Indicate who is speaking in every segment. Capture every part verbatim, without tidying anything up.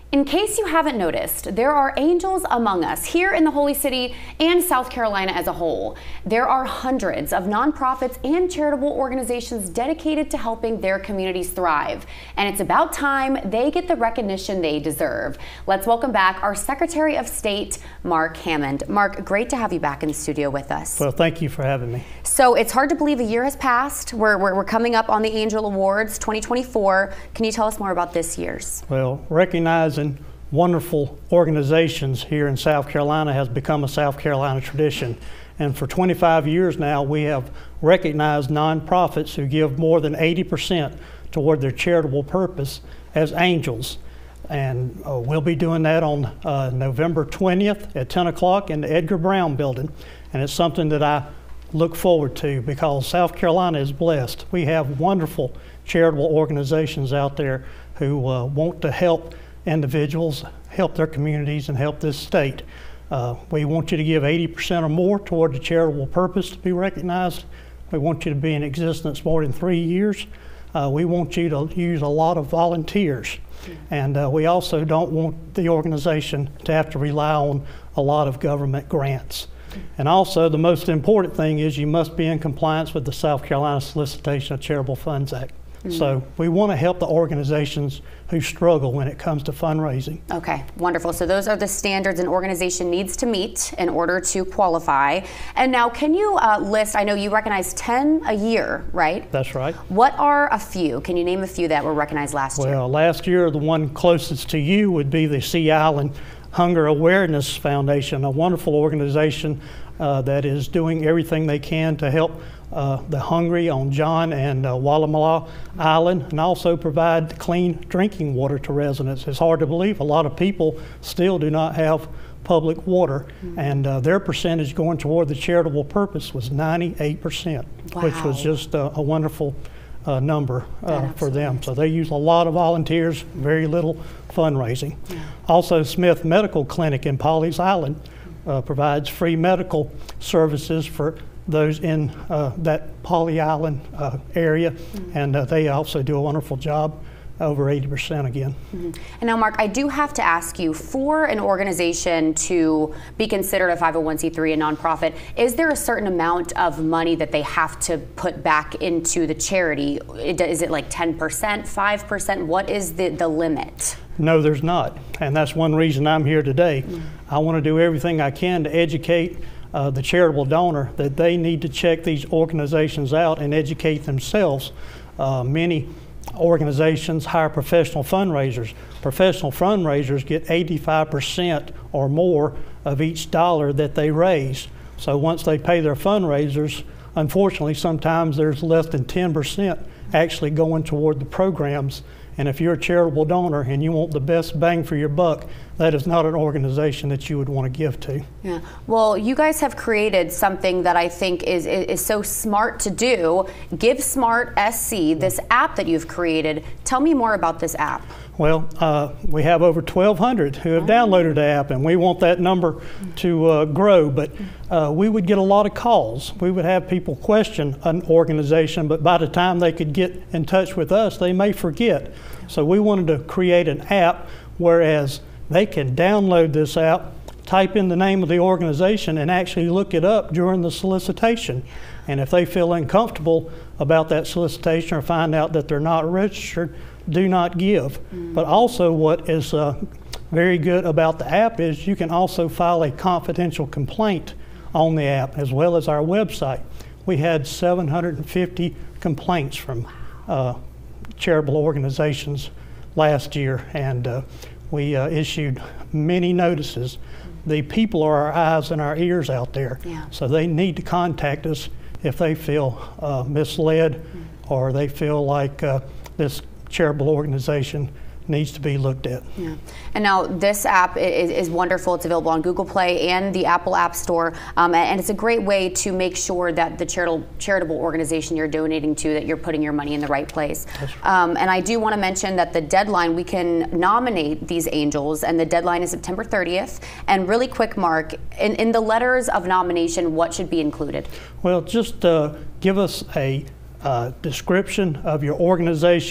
Speaker 1: In case you haven't noticed, there are angels among us here in the Holy City and South Carolina as a whole. There are hundreds of nonprofits and charitable organizations dedicated to helping their communities thrive. And it's about time they get the recognition they deserve. Let's welcome back our Secretary of State, Mark Hammond. Mark, great to have you back in the studio with us.
Speaker 2: Well, thank you for having me.
Speaker 1: So it's hard to believe a year has passed. We're, we're, we're coming up on the Angel Awards twenty twenty-four. Can you tell us more about this year's?
Speaker 2: Well, recognizing wonderful organizations here in South Carolina has become a South Carolina tradition. And for twenty-five years now, we have recognized nonprofits who give more than eighty percent toward their charitable purpose as angels. And uh, we'll be doing that on uh, November twentieth at ten o'clock in the Edgar Brown building. And it's something that I look forward to because South Carolina is blessed. We have wonderful charitable organizations out there who uh, want to help individuals, help their communities, and help this state. Uh, we want you to give eighty percent or more toward the charitable purpose to be recognized. We want you to be in existence more than three years. Uh, we want you to use a lot of volunteers. And uh, we also don't want the organization to have to rely on a lot of government grants. And also, the most important thing is you must be in compliance with the South Carolina Solicitation of Charitable Funds Act. Mm-hmm. So we want to help the organizations who struggle when it comes to fundraising.
Speaker 1: Okay, wonderful. So those are the standards an organization needs to meet in order to qualify. And now, can you uh, list, I know you recognize ten a year, right?
Speaker 2: That's right.
Speaker 1: What are a few? Can you name a few that were recognized last
Speaker 2: well,
Speaker 1: year?
Speaker 2: Well, last year, the one closest to you would be the Sea Island Hunger Awareness Foundation, a wonderful organization uh, that is doing everything they can to help Uh, the hungry on John and uh, Wallamala Island, and also provide clean drinking water to residents. It's hard to believe a lot of people still do not have public water, mm-hmm. and uh, their percentage going toward the charitable purpose was ninety-eight percent,
Speaker 1: wow.
Speaker 2: which was just uh, a wonderful uh, number uh, for them. So they use a lot of volunteers, very little fundraising. Yeah. Also, Smith Medical Clinic in Pawleys Island uh, provides free medical services for those in uh, that Pawleys Island uh, area, mm-hmm. and uh, they also do a wonderful job, over eighty percent again.
Speaker 1: Mm-hmm. And now, Mark, I do have to ask you, for an organization to be considered a five oh one c three, a nonprofit, is there a certain amount of money that they have to put back into the charity? Is it like ten percent, five percent? What is the, the limit?
Speaker 2: No, there's not, and that's one reason I'm here today. Mm-hmm. I want to do everything I can to educate Uh, the charitable donor that they need to check these organizations out and educate themselves. Uh, many organizations hire professional fundraisers. Professional fundraisers get eighty-five percent or more of each dollar that they raise. So once they pay their fundraisers, unfortunately, sometimes there's less than ten percent actually going toward the programs. And if you're a charitable donor and you want the best bang for your buck, that is not an organization that you would want to give to.
Speaker 1: Yeah. Well, you guys have created something that I think is, is, is so smart to do. Give Smart S C, this app that you've created. Tell me more about this app.
Speaker 2: Well, uh, we have over twelve hundred who have oh. downloaded the app, and we want that number to uh, grow. But uh, we would get a lot of calls. We would have people question an organization, but by the time they could get in touch with us, they may forget. So we wanted to create an app whereas they can download this app, type in the name of the organization, and actually look it up during the solicitation. And if they feel uncomfortable about that solicitation or find out that they're not registered, do not give. Mm. But also what is uh, very good about the app is you can also file a confidential complaint on the app as well as our website. We had seven hundred fifty complaints from uh, charitable organizations last year, and uh, we uh, issued many notices. The people are our eyes and our ears out there, yeah. so they need to contact us if they feel uh, misled mm. or they feel like uh, this charitable organization needs to be looked at.
Speaker 1: Yeah. And now this app is, is wonderful. It's available on Google Play and the Apple App Store, um, and it's a great way to make sure that the charitable charitable organization you're donating to, that you're putting your money in the right place.
Speaker 2: Right.
Speaker 1: Um, and I do want to mention that the deadline, we can nominate these angels, and the deadline is September thirtieth. And really quick, Mark, in, in the letters of nomination, what should be included?
Speaker 2: Well, just uh, give us a uh, description of your organization,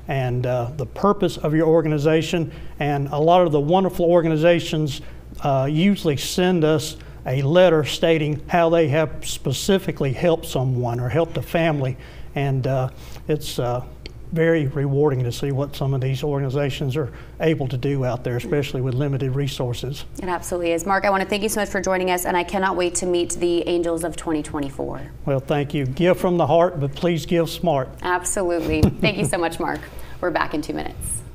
Speaker 2: and uh, the purpose of your organization. And a lot of the wonderful organizations uh, usually send us a letter stating how they have specifically helped someone or helped a family. And uh, it's uh, very rewarding to see what some of these organizations are able to do out there, especially with limited resources.
Speaker 1: It absolutely is. Mark, I want to thank you so much for joining us, and I cannot wait to meet the Angels of twenty twenty-four.
Speaker 2: Well, thank you. Give from the heart, but please give smart.
Speaker 1: Absolutely. Thank you so much, Mark. We're back in two minutes.